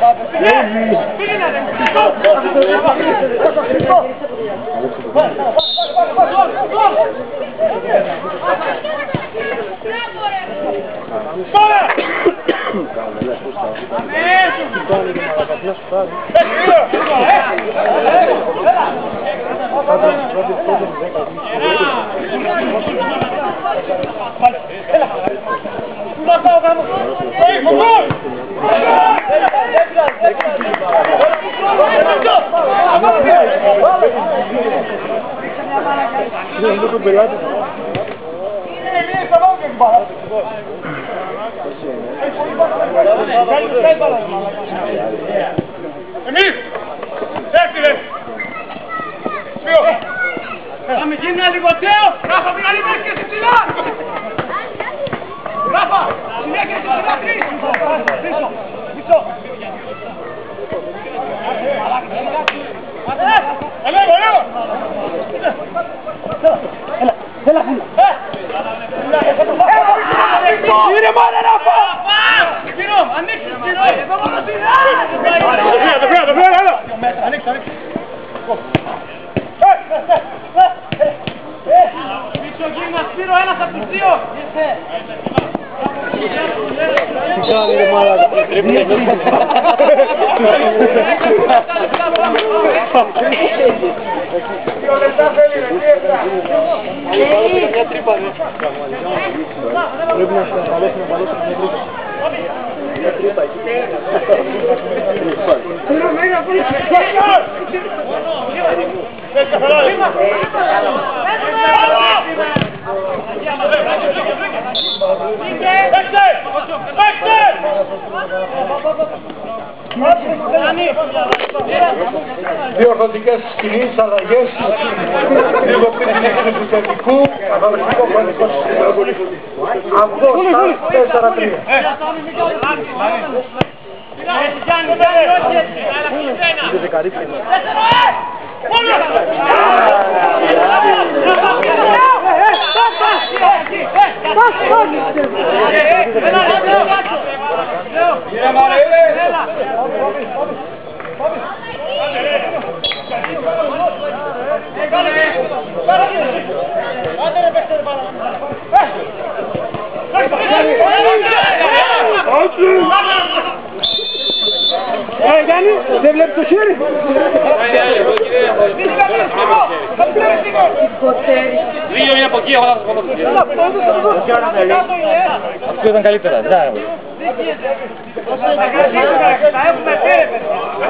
Πάμε γίνει ένα λιγοτέο! Ράφα, μην αλλήμες και ψηλά! Ράφα, συνέχεια και ψηλά πίσω! Πίσω! Έλα, έλα! Έλα, Κύριε μάνα, Ράφα! Κύριο, ανοίξτε, κύριο! Εδώ μόνο είναι! Το φύγα, έλα! Ανοίξτε, ανοίξτε! Πίσω γύρνα Σπύρο, ένας από τους δύο! Δύο λεπτά θέλει, ρε, μια τρύπα. Πρέπει να σε απαλώσουμε μια τρύπα. Μια τρύπα εκεί. Διορθωτικές κινήσεις, αλλαγές, λίγο πριν συνέχεια του θετικού, καθοριστικό χρονικό σύστημα. Αυτό στα 4-3. Δεν καρύψει. Γιάννη, δεν βλέπεις το χέρι. Λίγο είναι από εκεί, εγώ θα σας πω. Αυτό ήταν καλύτερα. Τα έχουμε πήρε.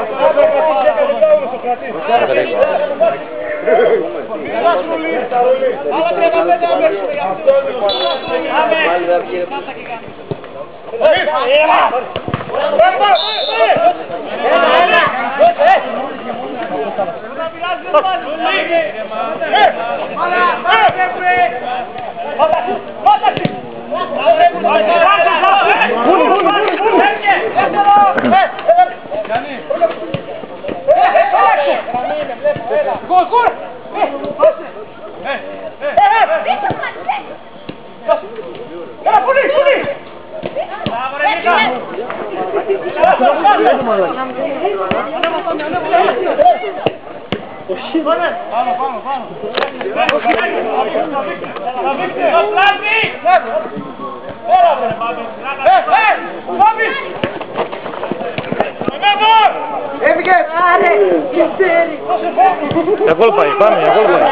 Για γκολ πάει, πάμε, για γκολ πάει.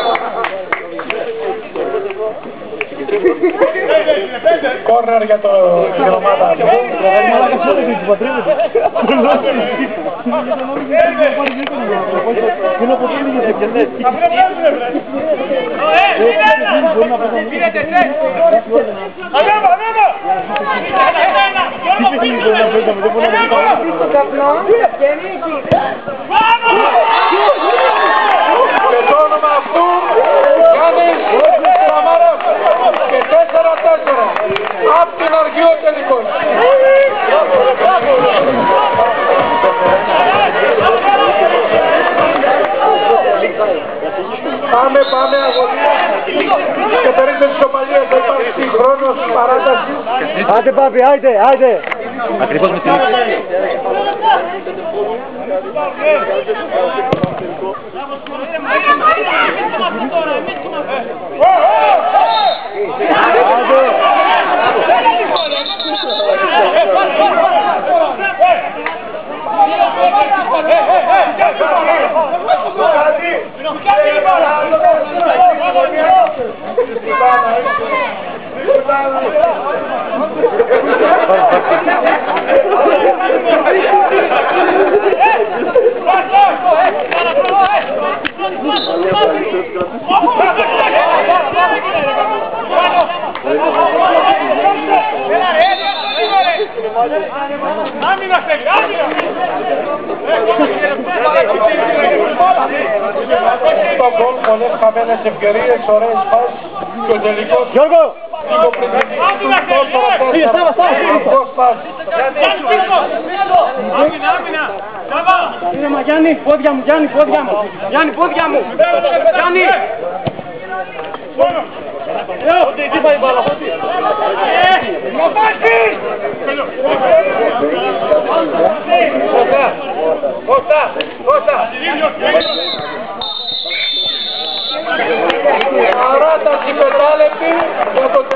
Κόρνερ για την ομάδα. Και το όνομα αυτού Γιάννης Σαμαράς και 4-4 απ' την Αργίου τελικός. Πάμε αγωνία και περίπτωση της οπαλίας θα υπάρξει χρόνος παράτασης. Άντε Πάπη, άντε! Ακριβώς με την Στο γκολ πολλές χαμένες ευκαιρίες, ωραίες πάσεις και ο τελικός Γιώργο! Ήρεμα Γιάννη, πόδια μου, Γιάννη, πόδια μου. Γιάννη, πόδια μου. Γιάννη. Τι πάει η μπάλα, Κώστα! Παράταση πεντάλεπτη για το